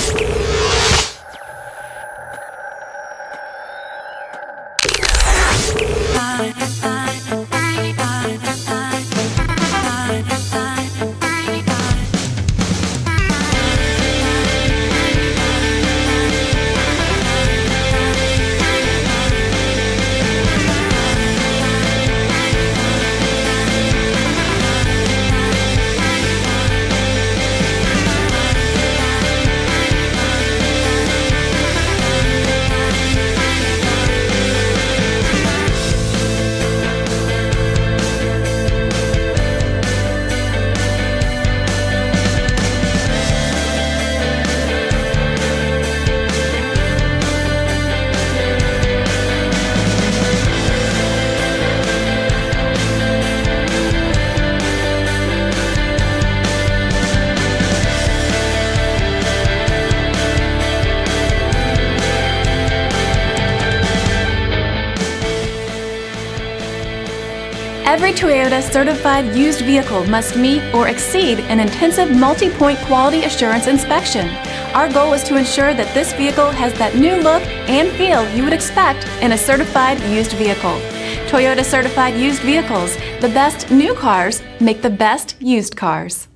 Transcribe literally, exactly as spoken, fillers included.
Every Toyota certified used vehicle must meet or exceed an intensive multi-point quality assurance inspection. Our goal is to ensure that this vehicle has that new look and feel you would expect in a certified used vehicle. Toyota certified used vehicles, the best new cars make the best used cars.